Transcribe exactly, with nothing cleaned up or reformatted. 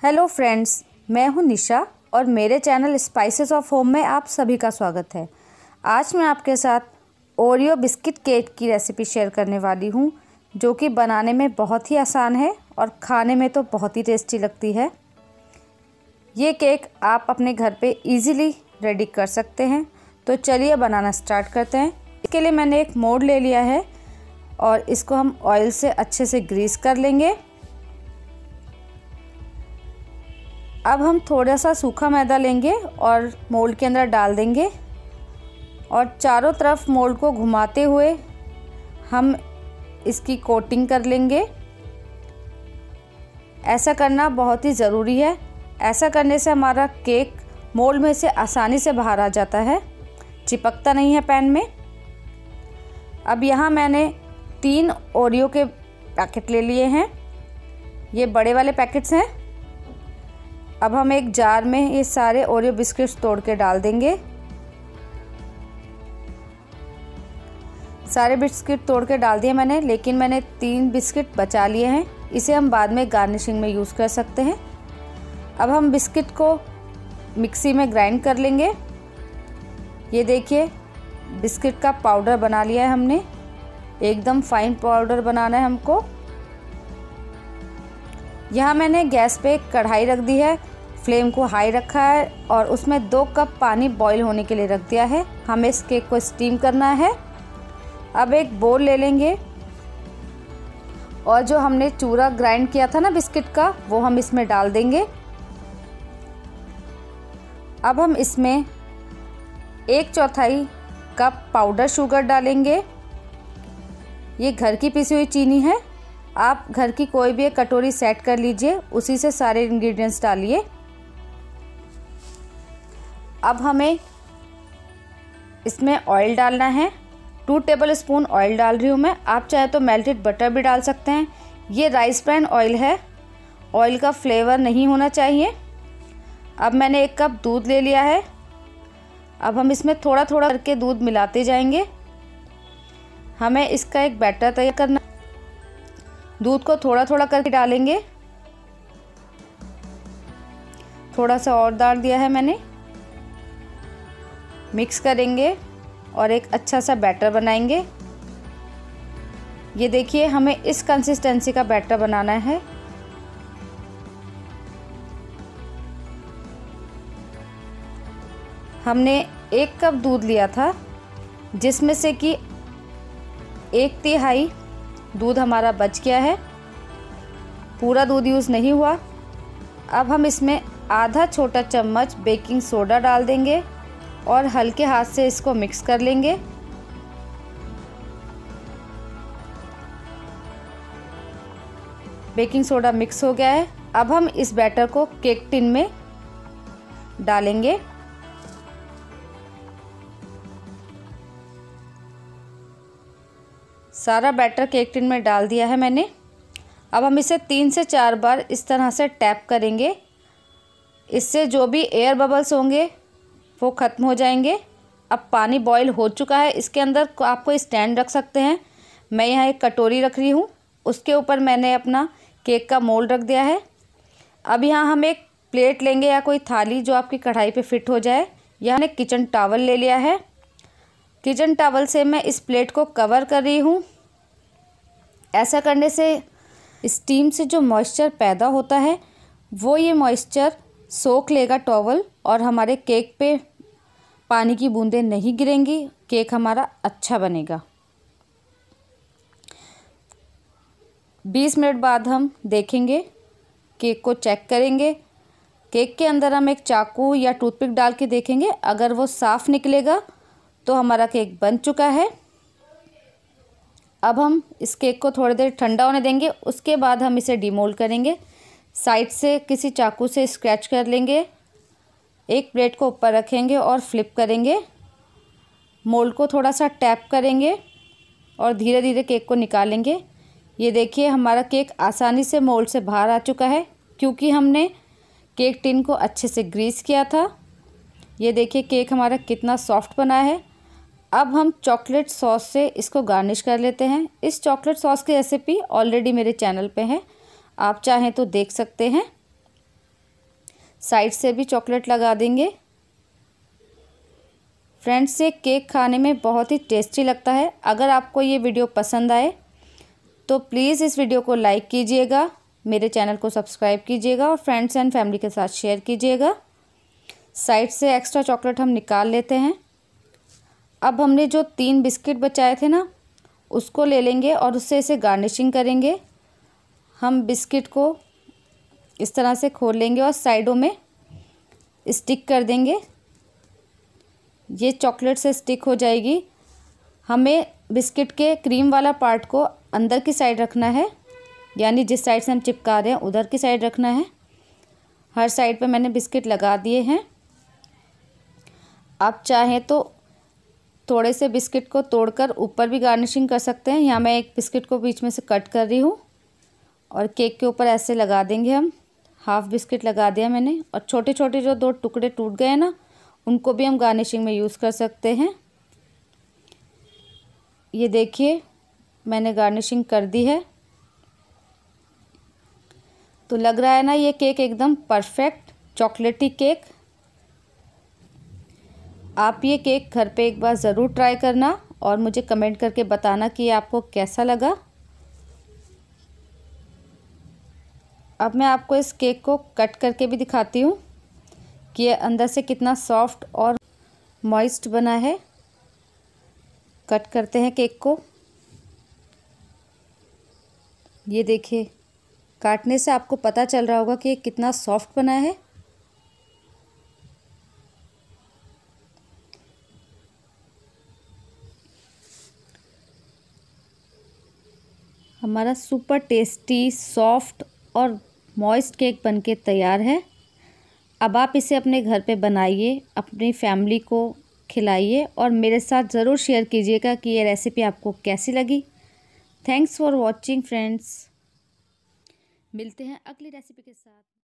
Hello friends, मैं हूं निशा और मेरे चैनल स्पाइसेस ऑफ होम में आप सभी का स्वागत है। आज मैं आपके साथ ओरियो बिस्किट केक की रेसिपी शेयर करने वाली हूं, जो कि बनाने में बहुत ही आसान है और खाने में तो बहुत ही टेस्टी लगती है। ये केक आप अपने घर पे इजीली रेडी कर सकते हैं। तो चलिए बनाना स्टार्ट करते हैं। इसके लिए मैंने एक मोल्ड ले लिया है और इसको हम ऑयल से अच्छे से ग्रीस कर लेंगे। अब हम थोड़ा सा सूखा मैदा लेंगे और मोल्ड के अंदर डाल देंगे और चारों तरफ मोल्ड को घुमाते हुए हम इसकी कोटिंग कर लेंगे। ऐसा करना बहुत ही ज़रूरी है। ऐसा करने से हमारा केक मोल्ड में से आसानी से बाहर आ जाता है, चिपकता नहीं है पैन में। अब यहाँ मैंने तीन ओरियो के पैकेट ले लिए हैं। ये बड़े वाले पैकेट्स हैं। अब हम एक जार में ये सारे ओरियो बिस्किट्स तोड़ के डाल देंगे। सारे बिस्किट तोड़ के डाल दिए मैंने, लेकिन मैंने तीन बिस्किट बचा लिए हैं। इसे हम बाद में गार्निशिंग में यूज़ कर सकते हैं। अब हम बिस्किट को मिक्सी में ग्राइंड कर लेंगे। ये देखिए, बिस्किट का पाउडर बना लिया है हमने। एकदम फाइन पाउडर बनाना है हमको। यहाँ मैंने गैस पे कढ़ाई रख दी है, फ्लेम को हाई रखा है और उसमें दो कप पानी बॉईल होने के लिए रख दिया है। हमें इस केक को स्टीम करना है। अब एक बोल ले लेंगे और जो हमने चूरा ग्राइंड किया था ना बिस्किट का, वो हम इसमें डाल देंगे। अब हम इसमें एक चौथाई कप पाउडर शुगर डालेंगे। ये घर की पिसी हुई चीनी है। आप घर की कोई भी एक कटोरी सेट कर लीजिए, उसी से सारे इंग्रेडिएंट्स डालिए। अब हमें इसमें ऑयल डालना है। टू टेबल स्पून ऑयल डाल रही हूँ मैं। आप चाहे तो मेल्टेड बटर भी डाल सकते हैं। ये राइस ब्रान ऑयल है, ऑयल का फ्लेवर नहीं होना चाहिए। अब मैंने एक कप दूध ले लिया है। अब हम इसमें थोड़ा थोड़ा करके दूध मिलाते जाएंगे। हमें इसका एक बैटर तैयार करना। दूध को थोड़ा थोड़ा करके डालेंगे। थोड़ा सा और डाल दिया है मैंने। मिक्स करेंगे और एक अच्छा सा बैटर बनाएंगे। ये देखिए, हमें इस कंसिस्टेंसी का बैटर बनाना है। हमने एक कप दूध लिया था, जिसमें से कि एक तिहाई दूध हमारा बच गया है। पूरा दूध यूज़ नहीं हुआ। अब हम इसमें आधा छोटा चम्मच बेकिंग सोडा डाल देंगे और हल्के हाथ से इसको मिक्स कर लेंगे। बेकिंग सोडा मिक्स हो गया है। अब हम इस बैटर को केक टिन में डालेंगे। सारा बैटर केक टिन में डाल दिया है मैंने। अब हम इसे तीन से चार बार इस तरह से टैप करेंगे। इससे जो भी एयर बबल्स होंगे वो ख़त्म हो जाएंगे। अब पानी बॉईल हो चुका है। इसके अंदर आपको स्टैंड रख सकते हैं। मैं यहाँ एक कटोरी रख रही हूँ, उसके ऊपर मैंने अपना केक का मोल्ड रख दिया है। अब यहाँ हम एक प्लेट लेंगे या कोई थाली जो आपकी कढ़ाई पे फिट हो जाए। यहाँ मैंने किचन टॉवल ले लिया है। किचन टॉवल से मैं इस प्लेट को कवर कर रही हूँ। ऐसा करने से स्टीम से जो मॉइस्चर पैदा होता है वो ये मॉइस्चर सोख लेगा टॉवल और हमारे केक पे पानी की बूंदें नहीं गिरेंगी। केक हमारा अच्छा बनेगा। बीस मिनट बाद हम देखेंगे, केक को चेक करेंगे। केक के अंदर हम एक चाकू या टूथपिक डाल के देखेंगे। अगर वो साफ़ निकलेगा तो हमारा केक बन चुका है। अब हम इस केक को थोड़ी देर ठंडा होने देंगे। उसके बाद हम इसे डिमोल्ड करेंगे। साइड से किसी चाकू से स्क्रैच कर लेंगे। एक प्लेट को ऊपर रखेंगे और फ्लिप करेंगे। मोल्ड को थोड़ा सा टैप करेंगे और धीरे धीरे केक को निकालेंगे। ये देखिए, हमारा केक आसानी से मोल्ड से बाहर आ चुका है, क्योंकि हमने केक टिन को अच्छे से ग्रीस किया था। ये देखिए, केक हमारा कितना सॉफ्ट बना है। अब हम चॉकलेट सॉस से इसको गार्निश कर लेते हैं। इस चॉकलेट सॉस की रेसिपी ऑलरेडी मेरे चैनल पे है, आप चाहें तो देख सकते हैं। साइड से भी चॉकलेट लगा देंगे। फ्रेंड्स, ये केक खाने में बहुत ही टेस्टी लगता है। अगर आपको ये वीडियो पसंद आए तो प्लीज़ इस वीडियो को लाइक कीजिएगा, मेरे चैनल को सब्सक्राइब कीजिएगा और फ्रेंड्स एंड फैमिली के साथ शेयर कीजिएगा। साइड से एक्स्ट्रा चॉकलेट हम निकाल लेते हैं। अब हमने जो तीन बिस्किट बचाए थे ना, उसको ले लेंगे और उससे इसे गार्निशिंग करेंगे। हम बिस्किट को इस तरह से खोल लेंगे और साइडों में स्टिक कर देंगे। ये चॉकलेट से स्टिक हो जाएगी। हमें बिस्किट के क्रीम वाला पार्ट को अंदर की साइड रखना है, यानी जिस साइड से हम चिपका रहे हैं उधर की साइड रखना है। हर साइड पे मैंने बिस्किट लगा दिए हैं। आप चाहें तो थोड़े से बिस्किट को तोड़कर ऊपर भी गार्निशिंग कर सकते हैं। यहाँ मैं एक बिस्किट को बीच में से कट कर रही हूँ और केक के ऊपर ऐसे लगा देंगे हम। हाफ बिस्किट लगा दिया मैंने और छोटे छोटे जो दो टुकड़े टूट गए ना, उनको भी हम गार्निशिंग में यूज़ कर सकते हैं। ये देखिए, मैंने गार्निशिंग कर दी है। तो लग रहा है ना ये केक एकदम परफेक्ट चॉकलेटी केक। आप ये केक घर पे एक बार ज़रूर ट्राई करना और मुझे कमेंट करके बताना कि आपको कैसा लगा। अब मैं आपको इस केक को कट करके भी दिखाती हूँ कि ये अंदर से कितना सॉफ्ट और मॉइस्ट बना है। कट करते हैं केक को। ये देखिए, काटने से आपको पता चल रहा होगा कि ये कितना सॉफ्ट बना है। हमारा सुपर टेस्टी, सॉफ्ट और मॉइस्ट केक बनके तैयार है। अब आप इसे अपने घर पे बनाइए, अपनी फैमिली को खिलाइए और मेरे साथ ज़रूर शेयर कीजिएगा कि ये रेसिपी आपको कैसी लगी। Thanks for watching friends. मिलते हैं अगली रेसिपी के साथ।